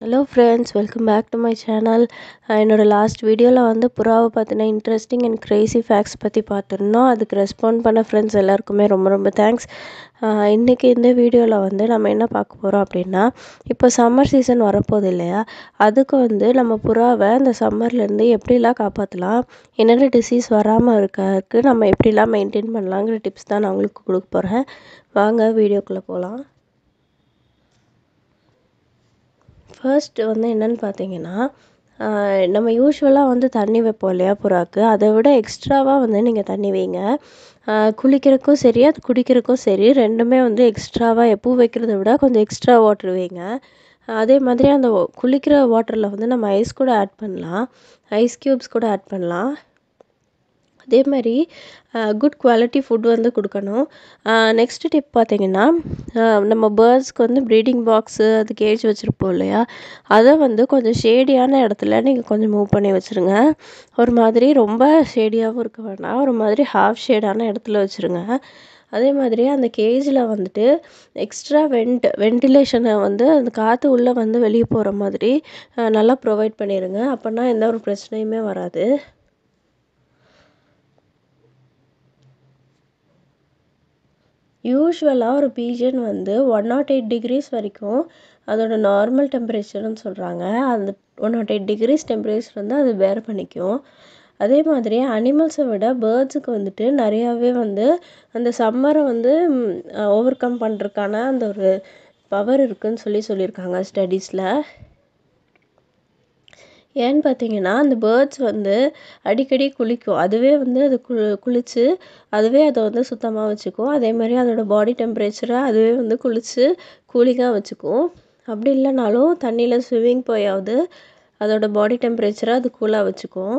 Hello friends, welcome back to my channel. என்னோட last வீடியோவில் வந்து புறாவை பற்றின இன்ட்ரெஸ்டிங் அண்ட் க்ரேசி ஃபேக்ட்ஸ் பற்றி பார்த்துருந்தோம். அதுக்கு ரெஸ்பாண்ட் பண்ண ஃப்ரெண்ட்ஸ் எல்லாருக்குமே ரொம்ப ரொம்ப தேங்க்ஸ். இன்றைக்கி இந்த வீடியோவில் வந்து நம்ம என்ன பார்க்க போகிறோம் அப்படின்னா, இப்போ சம்மர் சீசன் வரப்போகுது இல்லையா, அதுக்கு வந்து நம்ம புறாவை இந்த சம்மர்லேருந்து எப்படிலாம் காப்பாற்றலாம், என்னென்ன டிசீஸ் வராமல் இருக்கிறதுக்கு நம்ம எப்படிலாம் மெயின்டைன் பண்ணலாங்கிற டிப்ஸ் தான் நான் உங்களுக்கு கொடுக்க போகிறேன். வாங்க வீடியோக்குள்ளே போகலாம். ஃபர்ஸ்ட் வந்து என்னென்னு பார்த்தீங்கன்னா, நம்ம யூசுவலாக வந்து தண்ணி வைப்போம் இல்லையா புறாவுக்கு, அதை விட எக்ஸ்ட்ராவாக வந்து நீங்கள் தண்ணி வைங்க. குளிக்கிறதுக்கும் சரி, அது குடிக்கிறதுக்கும் சரி, ரெண்டுமே வந்து எக்ஸ்ட்ராவாக எப்பவும் வைக்கிறத விட கொஞ்சம் எக்ஸ்ட்ரா வாட்டர் வைங்க. அதே மாதிரி அந்த குளிக்கிற வாட்டரில் வந்து நம்ம ஐஸ் கூட ஆட் பண்ணலாம், ஐஸ் க்யூப்ஸ் கூட ஆட் பண்ணலாம். அதே மாதிரி குட் குவாலிட்டி ஃபுட் வந்து கொடுக்கணும். நெக்ஸ்ட்டு டிப் பார்த்திங்கன்னா, நம்ம பேர்ட்ஸ்க்கு வந்து ப்ரீடிங் பாக்ஸு அது கேஜ் வச்சுருப்போம் இல்லையா, அதை வந்து கொஞ்சம் ஷேடியான இடத்துல நீங்கள் கொஞ்சம் மூவ் பண்ணி வச்சுருங்க. ஒரு மாதிரி ரொம்ப ஷேடியாகவும் இருக்க வேண்டாம், ஒரு மாதிரி ஹாஃப் ஷேடான இடத்துல வச்சுருங்க. அதே மாதிரி அந்த கேஜில் வந்துட்டு எக்ஸ்ட்ரா வென்டிலேஷனை வந்து அந்த காற்று உள்ளே வந்து வெளியே போகிற மாதிரி நல்லா ப்ரொவைட் பண்ணிடுங்க. அப்போனா எந்த ஒரு பிரச்சனையுமே வராது. யூஷுவலாக ஒரு பீஜன் வந்து 108 டிகிரிஸ் வரைக்கும் அதோட நார்மல் டெம்பரேச்சர்னு சொல்கிறாங்க. அந்த 108 டிகிரிஸ் டெம்பரேச்சர் வந்து அது பேர் பண்ணிக்கும். அதே மாதிரி அனிமல்ஸை விட பேர்ட்ஸுக்கு வந்துட்டு நிறையாவே வந்து அந்த சம்மரை வந்து ஓவர் கம் பண்ணுறதுக்கான அந்த ஒரு பவர் இருக்குதுன்னு சொல்லியிருக்காங்க ஸ்டடீஸில். ஏன்னு பார்த்தீங்கன்னா, அந்த பேர்ட்ஸ் வந்து அடிக்கடி குளிக்கும். அதுவே வந்து அது குளித்து அதுவே அதை வந்து சுத்தமாக வச்சுக்கும். அதே மாதிரி அதோட பாடி டெம்பரேச்சரை அதுவே வந்து குளித்து கூலிங்காக வச்சுக்கும். அப்படி இல்லைனாலும் தண்ணியில் ஸ்விம்மிங் போயாவது அதோட பாடி டெம்பரேச்சரை அது கூலாக வச்சுக்கும்.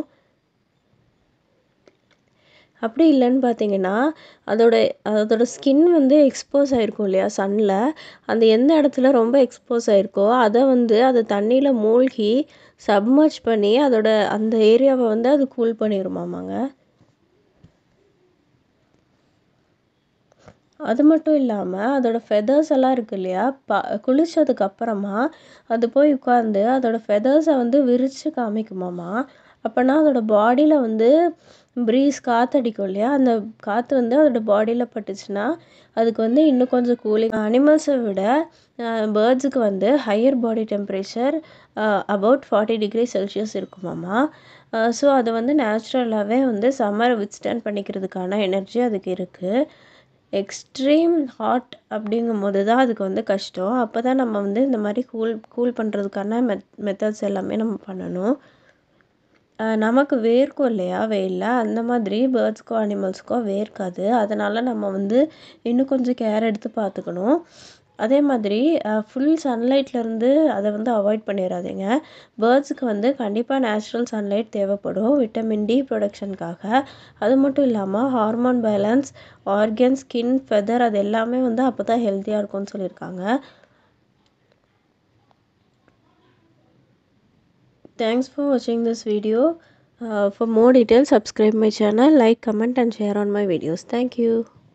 அப்படி இல்லைன்னு பார்த்தீங்கன்னா, அதோட ஸ்கின் வந்து எக்ஸ்போஸ் ஆகிருக்கும் இல்லையா சன்னில், அந்த எந்த இடத்துல ரொம்ப எக்ஸ்போஸ் ஆகிருக்கோ அதை வந்து அது தண்ணியில் மூழ்கி சப்மர்ஜ் பண்ணி அதோட அந்த ஏரியாவை வந்து அது கூல் பண்ணிடுமாமாங்க. அது மட்டும் இல்லாமல் அதோட ஃபெதர்ஸ் எல்லாம் இருக்குது இல்லையா, குளித்ததுக்கப்புறமா அது போய் உட்காந்து அதோட ஃபெதர்ஸை வந்து விரித்து காமிக்குமாமா. அப்போனா அதோட பாடியில் வந்து ப்ரீஸ் காற்றடிக்கும் இல்லையா, அந்த காற்று வந்து அதோட பாடியில் பட்டுச்சுன்னா அதுக்கு வந்து இன்னும் கொஞ்சம் கூலிங். அனிமல்ஸை விட பேர்ட்ஸுக்கு வந்து higher body temperature about 40 degree celsius இருக்குமாமா. ஸோ அது வந்து நேச்சுரலாகவே வந்து சம்மரை வித்ஸ்டாண்ட் பண்ணிக்கிறதுக்கான எனர்ஜி அதுக்கு இருக்குது. எக்ஸ்ட்ரீம் ஹாட் அப்படிங்கும்போது தான் அதுக்கு வந்து கஷ்டம். அப்போ தான் நம்ம வந்து இந்த மாதிரி கூல் பண்ணுறதுக்கான மெத்தட்ஸ் எல்லாமே நம்ம பண்ணணும். நமக்கு வேர்க்கும் இல்லையா வெயிலில், அந்த மாதிரி பேர்ட்ஸ்க்கோ அனிமல்ஸ்க்கோ வேர்க்காது. அதனால் நம்ம வந்து இன்னும் கொஞ்சம் கேர் எடுத்து பார்த்துக்கணும். அதே மாதிரி ஃபுல் சன்லைட்லேருந்து அதை வந்து அவாய்ட் பண்ணிடாதீங்க. பேர்ட்ஸுக்கு வந்து கண்டிப்பாக நேச்சுரல் சன்லைட் தேவைப்படும் விட்டமின் டி ப்ரொடக்ஷனுக்காக. அது மட்டும் இல்லாமல் hormone balance, organ, skin, feather அது எல்லாமே வந்து அப்போ தான் ஹெல்த்தியாக இருக்கும்னு சொல்லியிருக்காங்க. Thanks for watching this video. For more details, subscribe my channel, like, comment and share on my videos. Thank you.